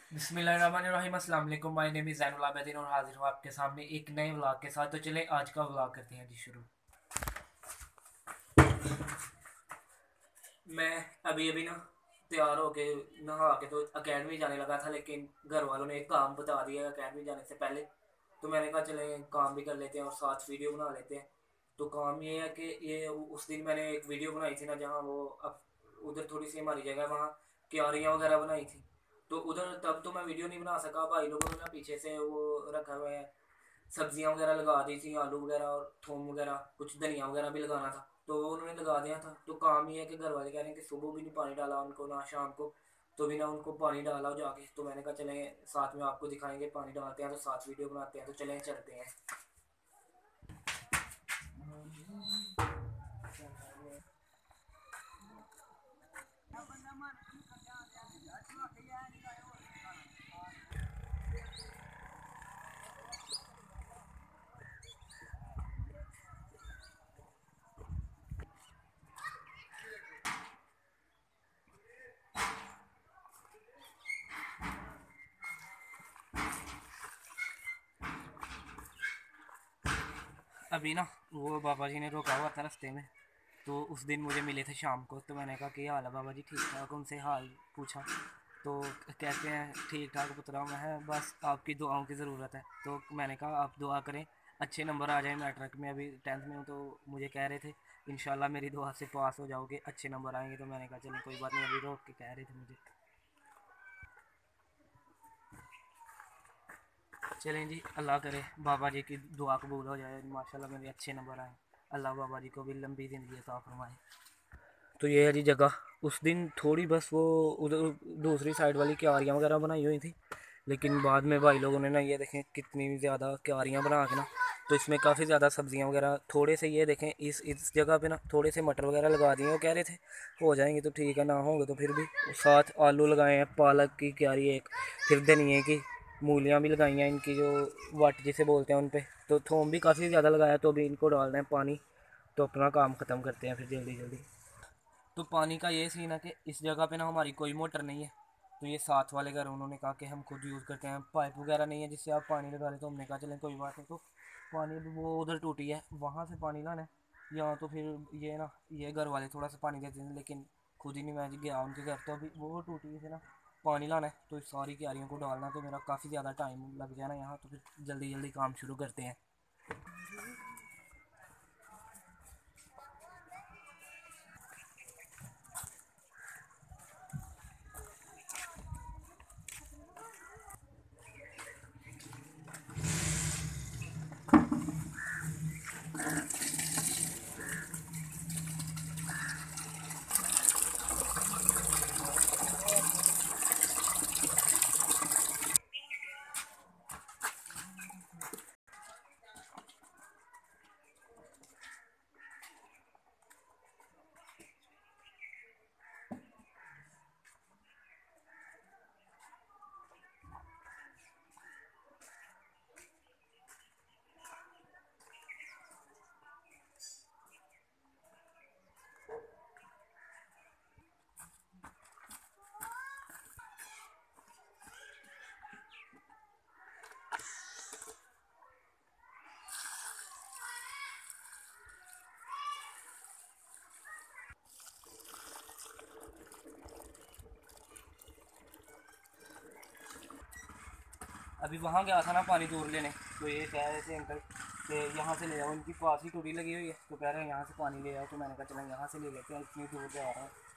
बिस्मिल्लाहिर्रहमानिर्रहीम। अस्सलाम वालेकुम। My name is Zainul Abidin और हाजिर हूँ आपके सामने एक नए व्लॉग के साथ। तो चलें आज का व्लॉग करते हैं जी शुरू। मैं अभी अभी ना तैयार होके नहा के तो अकेडमी जाने लगा था, लेकिन घर वालों ने एक काम बता दिया अकेडमी जाने से पहले। तो मैंने कहा चलें काम भी कर लेते हैं और साथ वीडियो बना लेते हैं। तो काम ये है कि ये उस दिन मैंने एक वीडियो बनाई थी ना, जहाँ वो अब उधर थोड़ी सी हमारी जगह वहाँ क्यारियाँ वगैरह बनाई थी। तो उधर तब तो मैं वीडियो नहीं बना सका, भाई लोगों ने ना पीछे से वो रखा हुआ है, सब्जियां वगैरह लगा दी थी, आलू वगैरह और थोम वगैरह, कुछ धनिया वगैरह भी लगाना था। तो वो उन्होंने लगा दिया था। तो काम ये है कि घर वाले कह रहे हैं कि सुबह भी नहीं पानी डाला उनको ना शाम को, तो भी ना उनको पानी डाला जाके। तो मैंने कहा चलें साथ में आपको दिखाएंगे, पानी डालते हैं तो साथ वीडियो बनाते हैं। तो चलें चलते हैं। अभी ना वो बाबा जी ने रोका हुआ था रास्ते में। तो उस दिन मुझे मिले थे शाम को। तो मैंने कहा कि हाल है बाबा जी, ठीक ठाक? उनसे हाल पूछा तो कहते हैं ठीक ठाक पुत्रा, मैं है बस आपकी दुआओं की ज़रूरत है। तो मैंने कहा आप दुआ करें अच्छे नंबर आ जाए मैट्रिक में। अभी 10th में हूँ तो मुझे कह रहे थे इंशाल्लाह मेरी दुआ से पास हो जाओगे, अच्छे नंबर आएंगे। तो मैंने कहा चलो कोई बात नहीं, अभी रोक के कह रहे थे मुझे। चलें जी, अल्लाह करे बाबा जी की दुआ कबूल हो जाए, माशाल्लाह मेरे अच्छे नंबर आए। अल्लाह बाबा जी को भी लंबी ज़िंदगी अता फरमाए। तो ये है जी जगह। उस दिन थोड़ी बस वो उधर दूसरी साइड वाली क्यारियाँ वगैरह बनाई हुई थी, लेकिन बाद में भाई लोगों ने ना ये देखें कितनी ज़्यादा क्यारियाँ बना के ना, तो इसमें काफ़ी ज़्यादा सब्जियाँ वगैरह थोड़े से, ये देखें इस जगह पे ना थोड़े से मटर वगैरह लगा दिए। वो कह रहे थे हो जाएंगे तो ठीक है, ना होंगे तो फिर भी। साथ आलू लगाए हैं, पालक की क्यारी एक, फिर धनिए की, मूलियाँ भी लगाई हैं इनकी जो वाट जिसे बोलते हैं उन पे। तो थोम भी काफ़ी ज़्यादा लगाया। तो अभी इनको डालना है पानी, तो अपना काम ख़त्म करते हैं फिर जल्दी जल्दी। तो पानी का ये सीन है कि इस जगह पे ना हमारी कोई मोटर नहीं है। तो ये साथ वाले घर उन्होंने कहा कि हम खुद यूज़ करते हैं, पाइप वगैरह नहीं है जिससे आप पानी लगा लें। तो हमने कहा चलें कोई बात नहीं। तो पानी भी वो उधर टूटी है, वहाँ से पानी लाना है। या तो फिर ये ना, ये घर वाले थोड़ा सा पानी देते हैं, लेकिन खुद ही नहीं मैं गया उनके घर। तो अभी वो टूटी से ना पानी लाना है, तो इस सारी क्यारियों को डालना, तो मेरा काफ़ी ज़्यादा टाइम लग जाना यहाँ। तो फिर जल्दी जल्दी काम शुरू करते हैं। अभी वहाँ गया था ना पानी दूर लेने, तो ये कह रहे थे अंकल कि यहाँ से ले आओ, इनकी पास ही टूटी लगी हुई है। तो कह रहे हैं यहाँ से पानी ले आओ। तो मैंने कहा चलो यहाँ से ले लेते हैं, इतनी दूर जा रहा है।